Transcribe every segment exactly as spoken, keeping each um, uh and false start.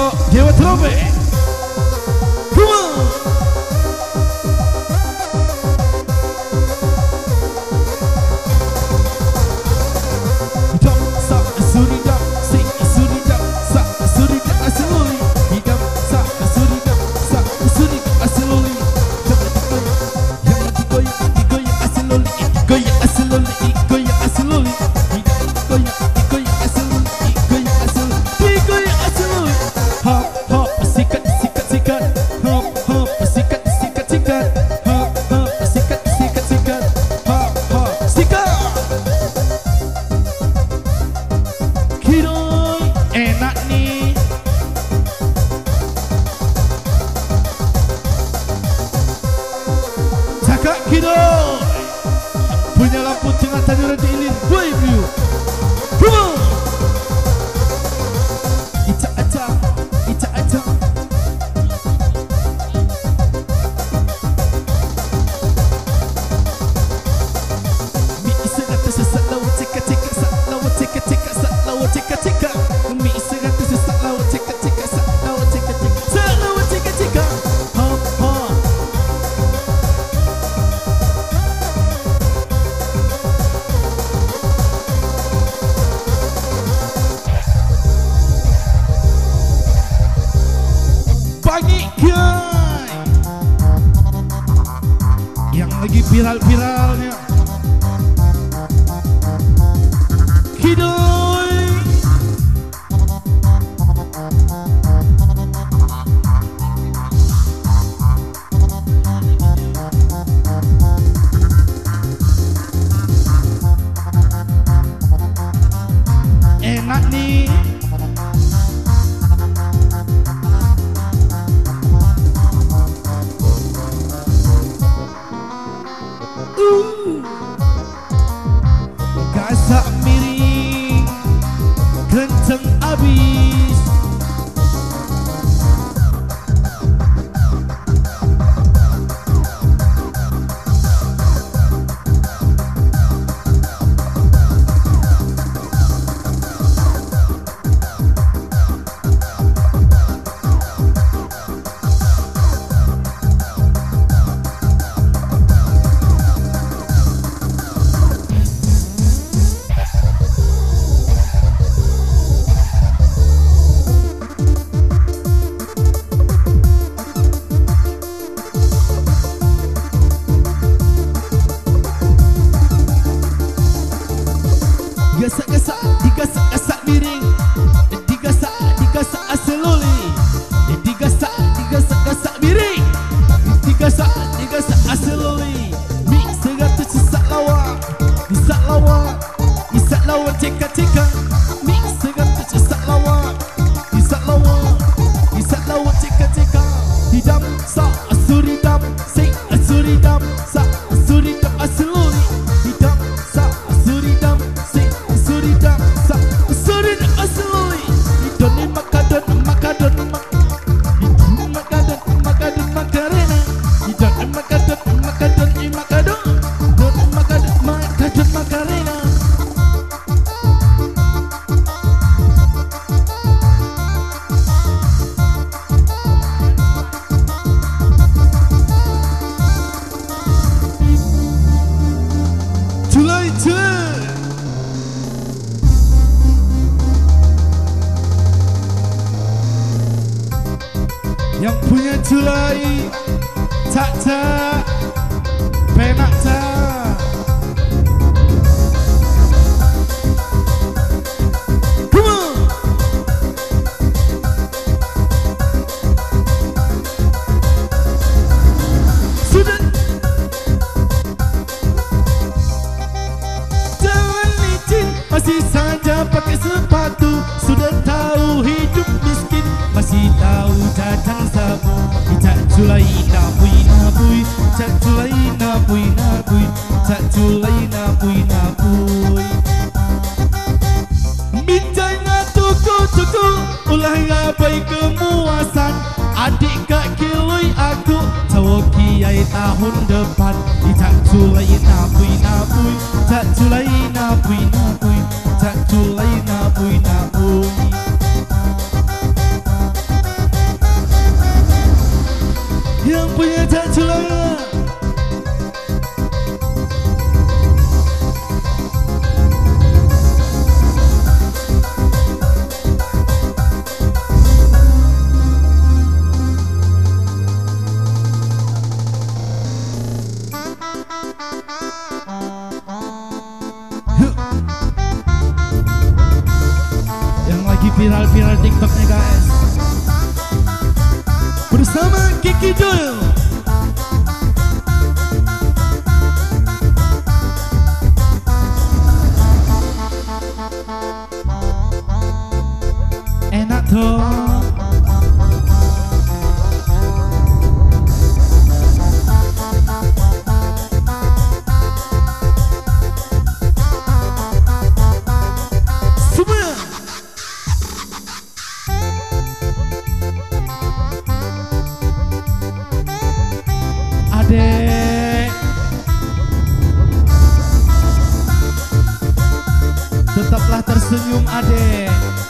Trio Dewa Trompet. Come on. Hidam sa suridam, si suridam, sa suridam asiloli. Hidam sa suridam, sa suridam asiloli. Yang digoyang, digoyang asiloli, digoyang asiloli, digoyang asiloli. Hidam digoyang, digoyang asiloli, digoyang asiloli, digoyang asiloli. Hop hop sikat sikat sikat, hop hop sikat sikat sikat, hop hop sikat sikat sikat, hop hop sikat. Kiroy enak nih. Cakap Kiroy punya lampu tengah tanjuran diilir boy view. Come on. Ica aja, ica aja. Mi isegata sesak lawa ceka ceka sak lawa ceka ceka sak lawa ceka ceka. Mi isegata sesak lawa ceka ceka sak lawa ceka ceka sak lawa ceka ceka. Hop hop. Pagi guys, yang lagi viral-viralnya Kidoy. Enak nih. Gasak miring, kenceng abis. Gasak-gasak, digasak-gasak miring, digasak, digasak aseloli, digasak, digasak-gasak miring, digasak, digasak aseloli. Mi seratus sesak lawa, disak lawa, disak lawa ceka-ceka. Mi seratus sesak lawa, disak lawa, disak lawa ceka-ceka. Hidam sa suridam, si suridam, sa suridam aseloli. Hidam sa suridam, si suridam, sa suridam aseloli. Hidoni makadon, makadon, mak. Hidoni makadon, makadon, makarena. Hidoni makadon, makadon, makadon. Hidoni makadon, makadon, makarena. Julai Julai. Yang punya Julai tak tak penak tak. Come on. Sudah. Jangan licin, masih saja pakai sepatu. Sudah tahu hidup miskin, masih tahu datang sabu. Tak culai nabui nabui, tak culai nabui nabui, tak culai nabui nabui. Bintangnya tuku-tuku, ulah ngabai kemuasan. Adik kak kiloi aku, tahu kiai tahun depan. Tak culai nabui nabui, tak culai nabui nabui, tak culai nabui nabui. viral-viral TikToknya guys. Bersama Kiki Doyle. Enak tuh. Adek, tetaplah tersenyum adek.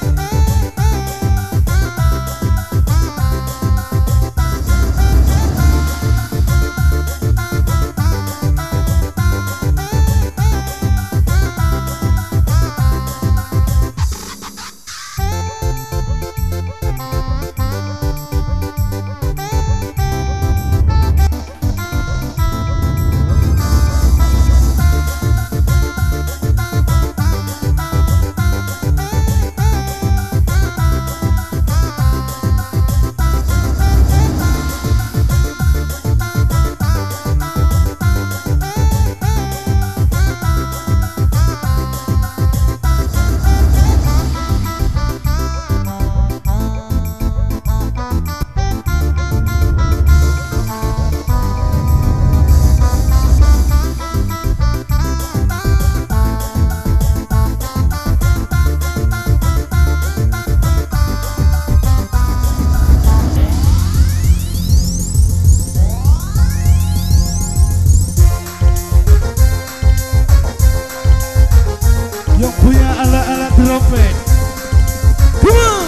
Yang punya alat-alat trompet, come on!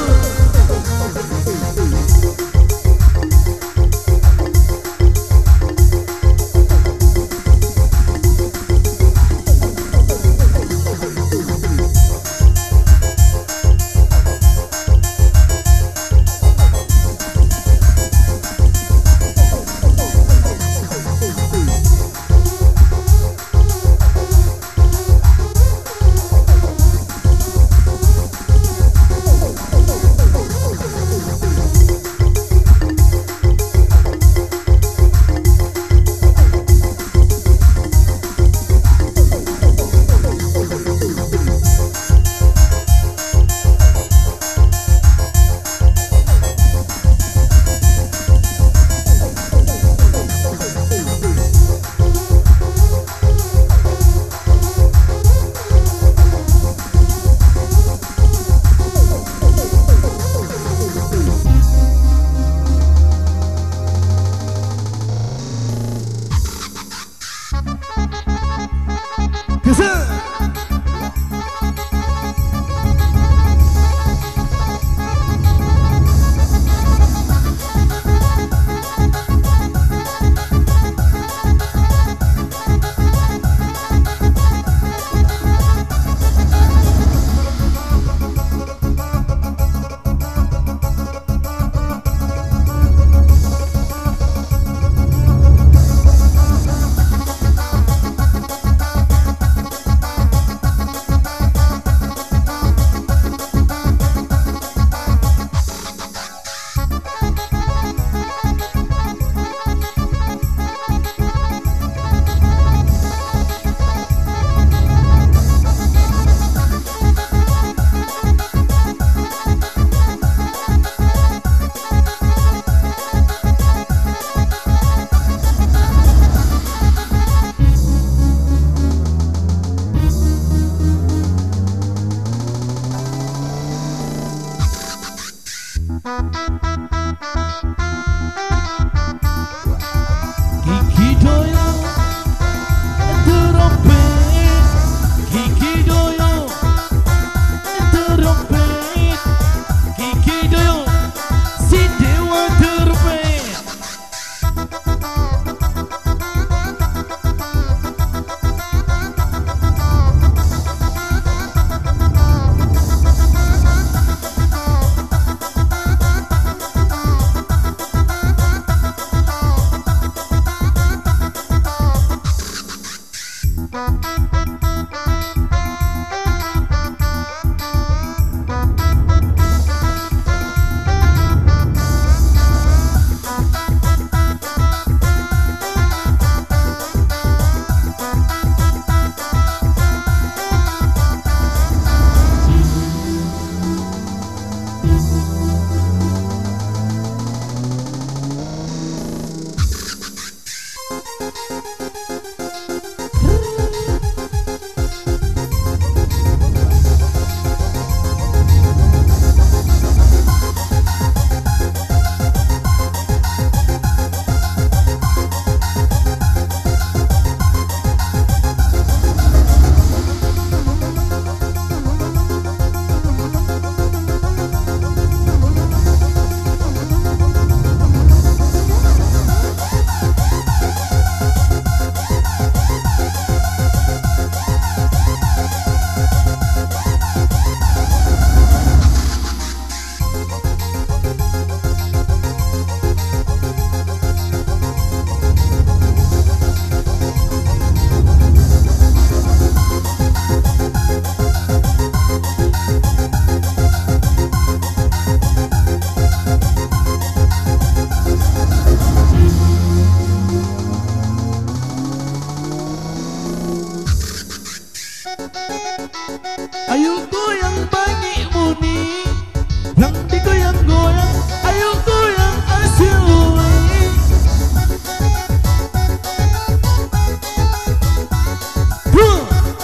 Kiki Doyle trompet, Kiki Doyle trompet, Kiki Doyle si dewa trompet. Ayo goyang bagi muni, yang digoyang-goyang, ayo goyang asli. Huh.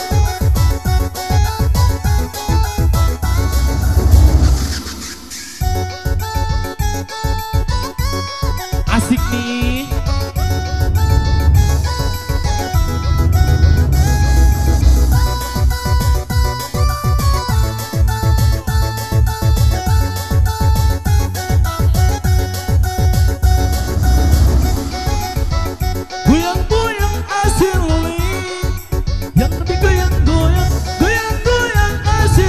Asik nih. Goyang-goyang asli, yang digoyang-goyang, goyang-goyang asli.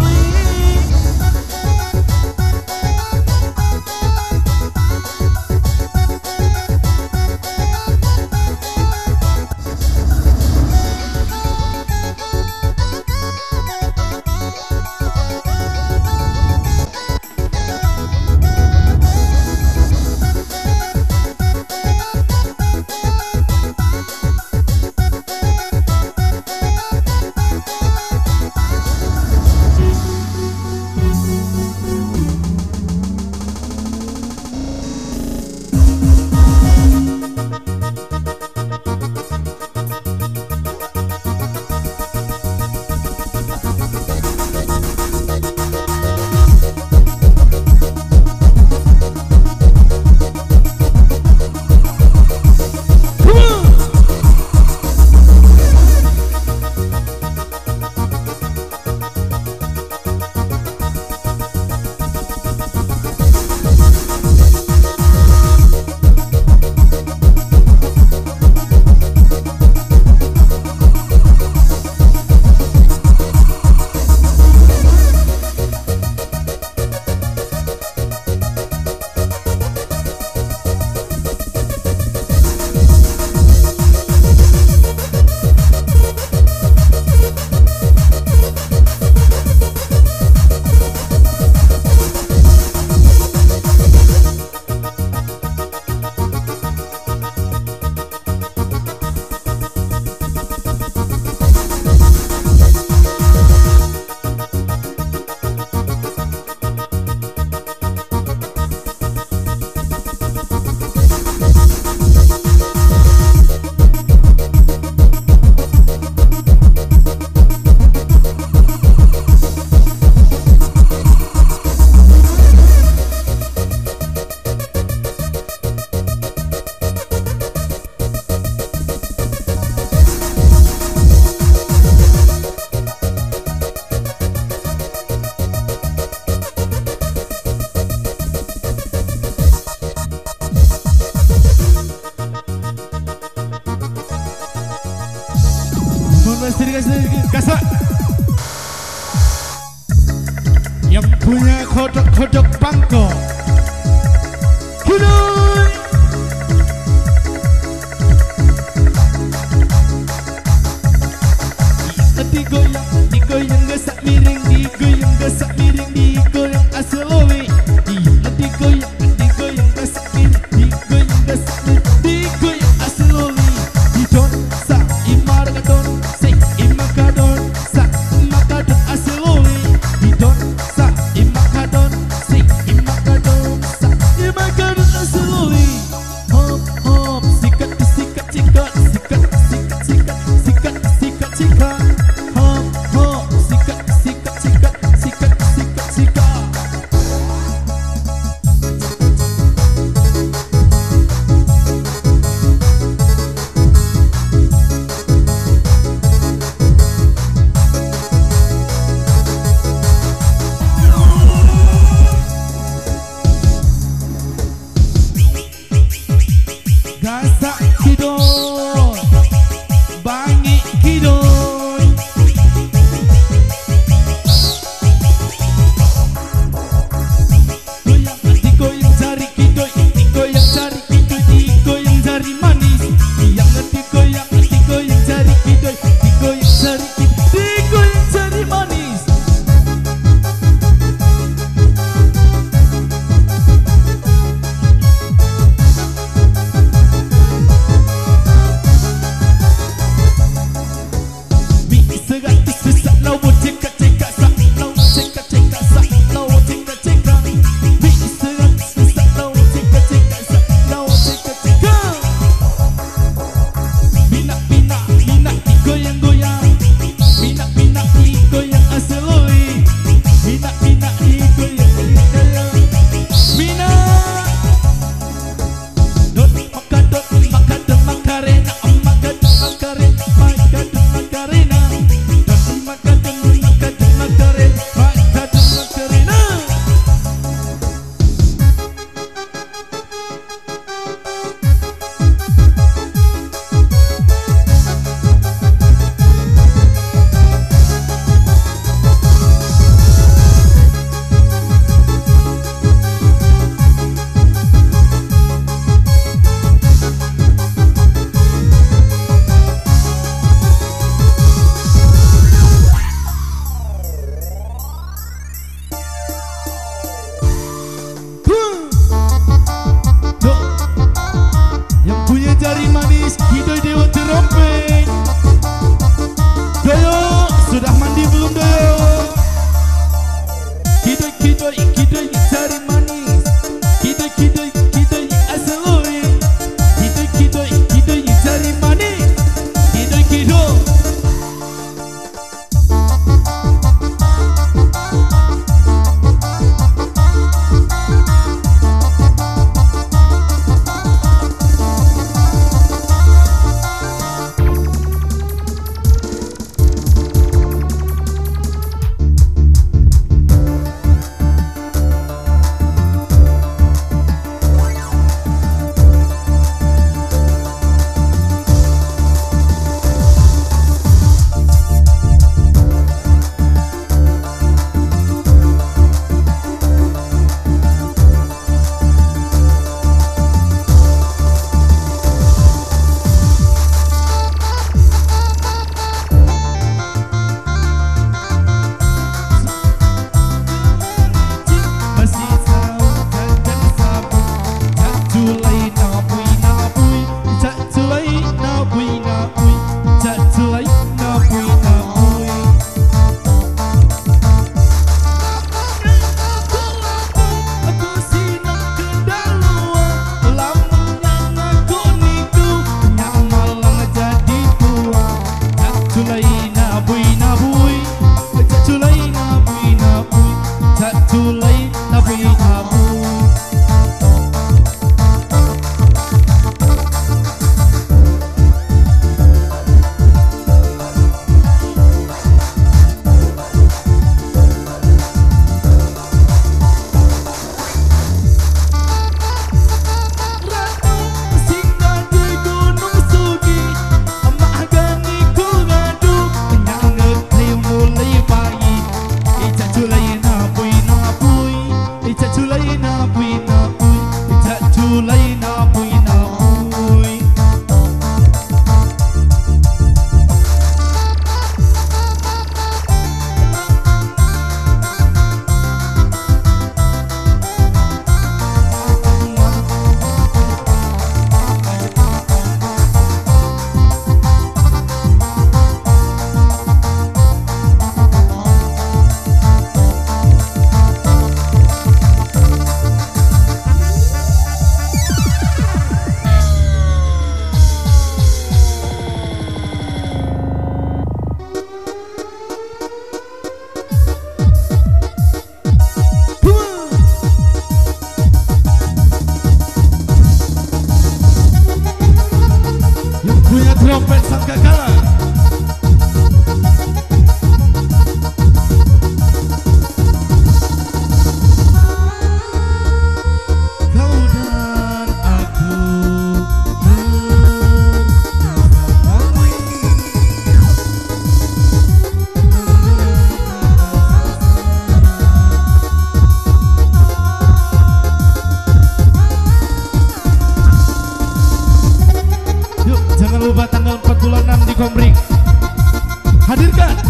Kasar. Yang punya kodok-kodok pangko Kudoy. Digoyang, digoyang gesak miring, digoyang gesak miring, digoyang aslowi. Digoyang, digoyang gesak miring, digoyang gesak miring, digoyang aslowi. Didon sa imargadon, say imakadon, sa imakadon aslowi. Didon sa imakadon, say imakadon, sa imakadon aslowi. Hop hop, sikat sikat sikat sikat sikat sikat sikat sikat sikat. Hop hop, sikat sikat sikat sikat sikat sikat.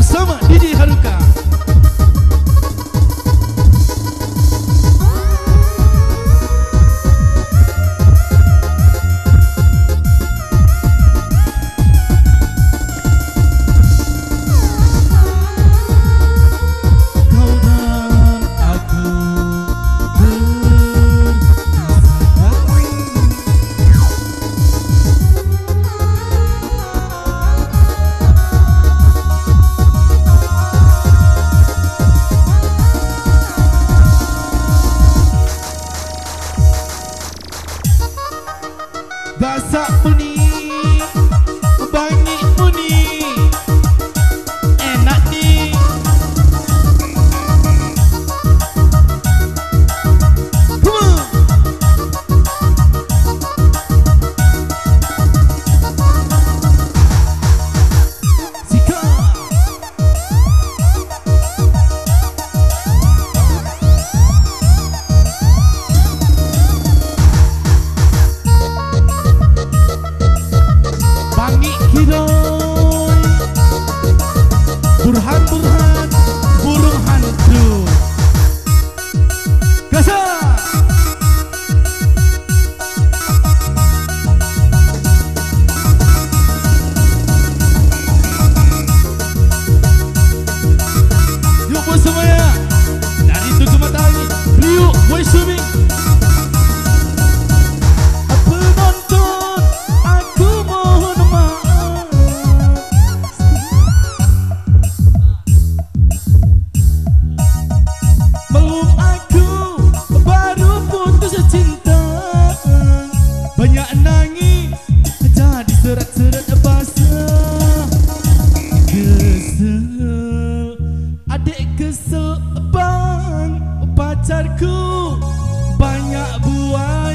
bersama Didi Haruka. Gasak muni, banyak muni, enak ni. Come on. Sika. Burhan-burhan, burung hantu. Gasak. Yuk bos semuanya, dari tujuh matahari, Liu, boy swimming. Penonton, aku mohon maaf. Belum aku baru putus cinta, banyak nangis jadi serat-serat basah. Kesel, adik kesel bang, pacarku banyak buat.